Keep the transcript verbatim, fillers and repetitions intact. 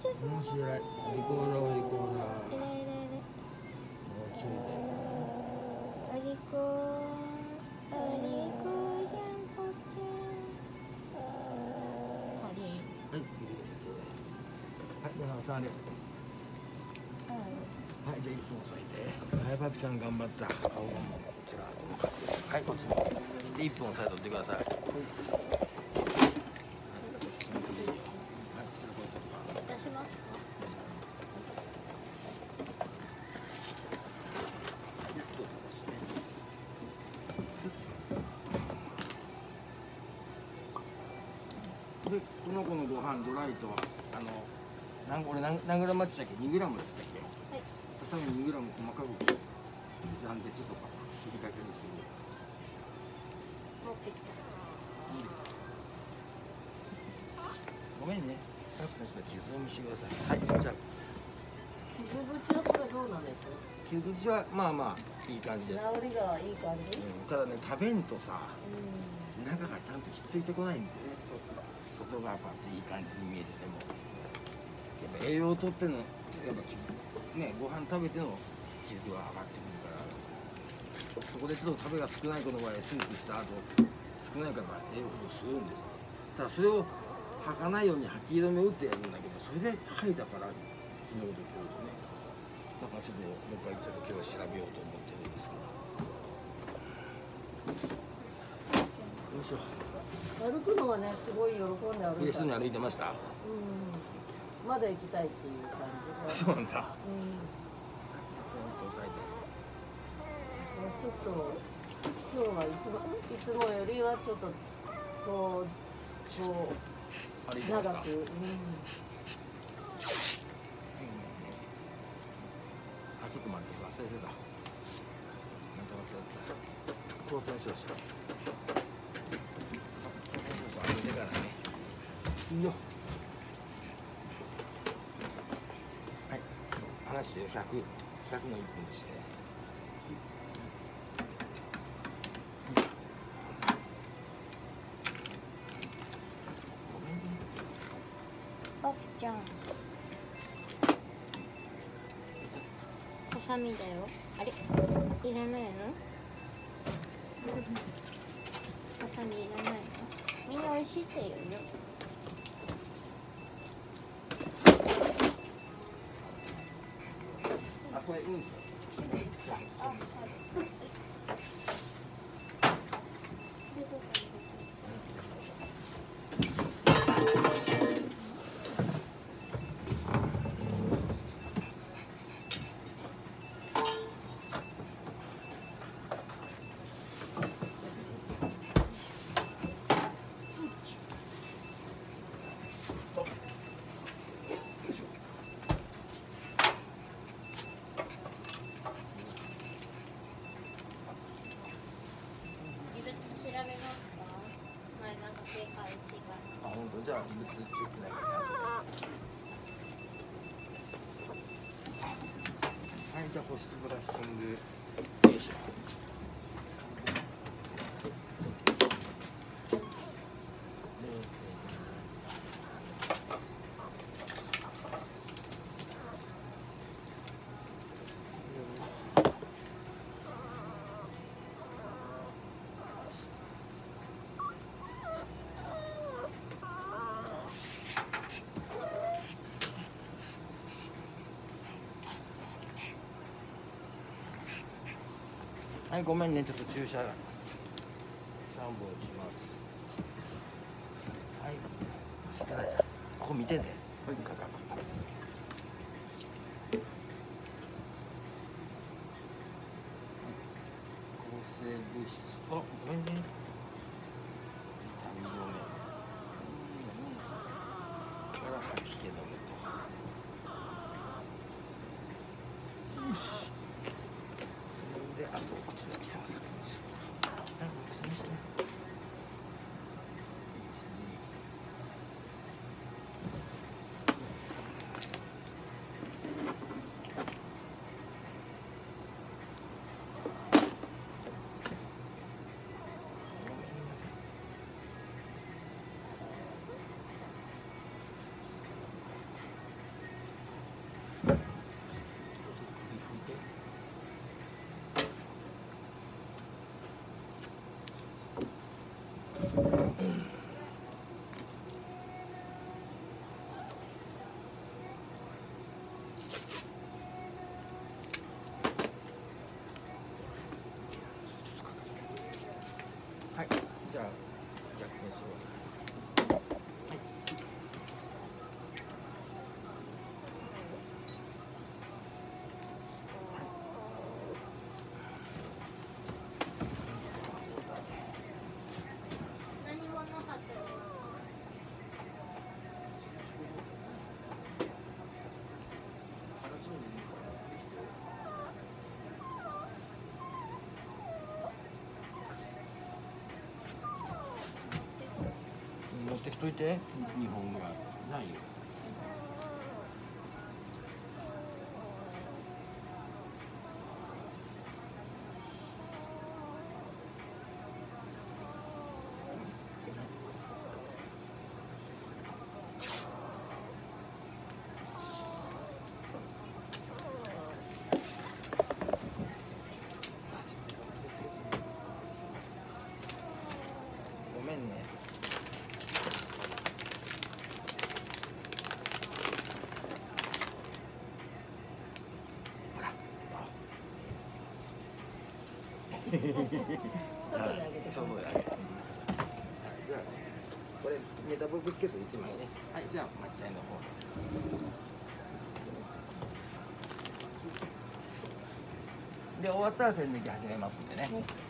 ちょっと面白い。リコーダーはリコーダー。 いれいれいれ。 もうちょいありこありこちゃんぽちゃん。あり。 はい。はい、じゃあさんで。はい、じゃあいっぷん押さえて。はい、パピさん頑張った。顔がもうこちら向かってる。はい、こっちも。で、いっぷん押さえとってください。はい。 出しますか。 で、この子のご飯ドライとあのなん俺何何グラムって言ったっけ？にグラムでしたっけ？ はい。 ささみにグラム細かく刻んでちょっと切りかけにしてください。 持ってきた。 ごめんね。早く傷を見せてください。はい、じゃあ傷口はこれどうなんです？ 傷口はまあまあいい感じです。 治りがいい感じ？ うん、ただね食べんとさ、 うん。 中がちゃんとひっついてこないんですよね。外側こうやっていい感じに見えてても、やっぱ栄養をとってのやっぱ傷ねご飯食べての傷は上がってくるから、そこでちょっと食べが少ない子の場合スープした後少ないから栄養補給するんです。ただそれを吐かないように吐き止めを打ってやるんだけど、それで吐いたから昨日と今日とね、だからちょっともう一回ちょっと今日は調べようと思ってるんですけど。よいしょ。 歩くのはね、すごい喜んで歩いた。 嬉しそうに歩いてました。 うん。まだ行きたいっていう感じが。 そうなんだ。 うん。 ちょっと押さえて。 ちょっと今日はいつもいつもよりはちょっとこうこう歩いてました。 長く。うん。 あ、ちょっと待って、忘れてた。なんか忘れてた。当選証書。当選証書あげてからね。いいよ。はい。話よ、百、百の一分でして。ごめんね。 パピちゃん。ハサミだよ。あれ、いらないの？ハサミいらないの？みんな美味しいって言うよ。 あ、これうんですよ。あ、本当じゃあ異物チェックだけはい、じゃあ保湿ブラッシング。よいしょ。はい、ごめんね、ちょっと注射さんぼん打ちます。はい、タラちゃん、ここ見てね。これかかる。抗生物質と、ごめんね。ビタミン止め。から吐き気止めと。よし。で、あと口だけ合わせるんですよ。はい、口にしてね。 はい、じゃあ逆転してください。はい。 何もなかったよ。 持ってきといて、にほんぐらいないよ。ごめんね。 外であげて。 そうそうやね。じゃあこれメタボブスケットいちまいね。はい、じゃあ待合の方。で終わったら栓抜き始めますんでね。